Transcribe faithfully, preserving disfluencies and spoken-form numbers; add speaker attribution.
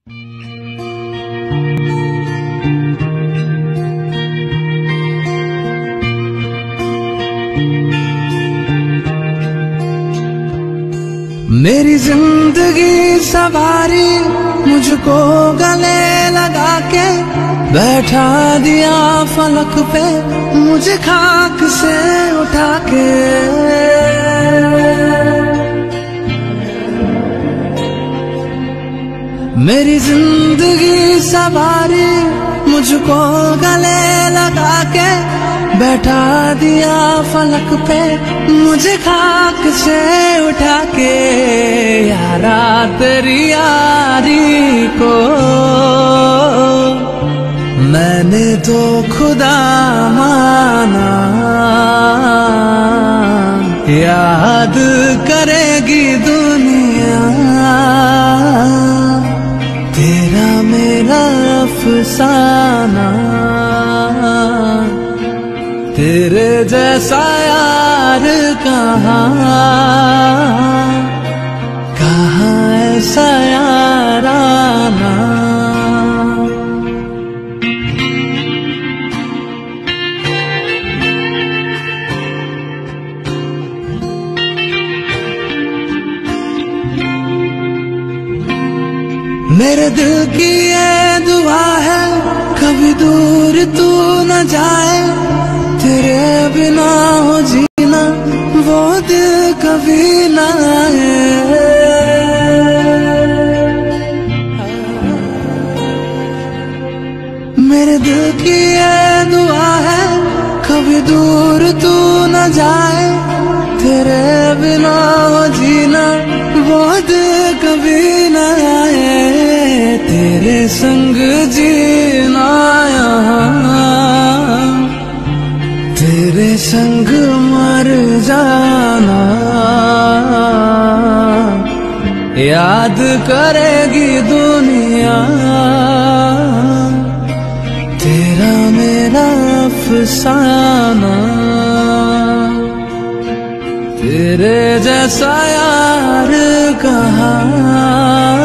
Speaker 1: मेरी जिंदगी सवारी मुझको गले लगा के बैठा दिया फलक पे मुझे खाक से उठा के। मेरी जिंदगी सवारी मुझको गले लगा के बैठा दिया फलक पे मुझे खाक से उठा के। यारा तेरी यारी को मैंने तो खुदा माना, याद करेगी दुनिया तेरा मेरा अफसाना। तेरे जैसा यार कहाँ कहाँ ऐसा याराना। मेरे दिल की ये दुआ है कभी दूर तू न जाए, तेरे बिना हो जीना वो दिल कभी ना आए। मेरे दिल की ये दुआ है कभी दूर तू न जाए, तेरे बिना हो जीना वो दिल कभी ना आए। तेरे संग जीना यहाँ तेरे संग मर जाना, याद करेगी दुनिया तेरा मेरा अफसाना। तेरे जैसा यार कहाँ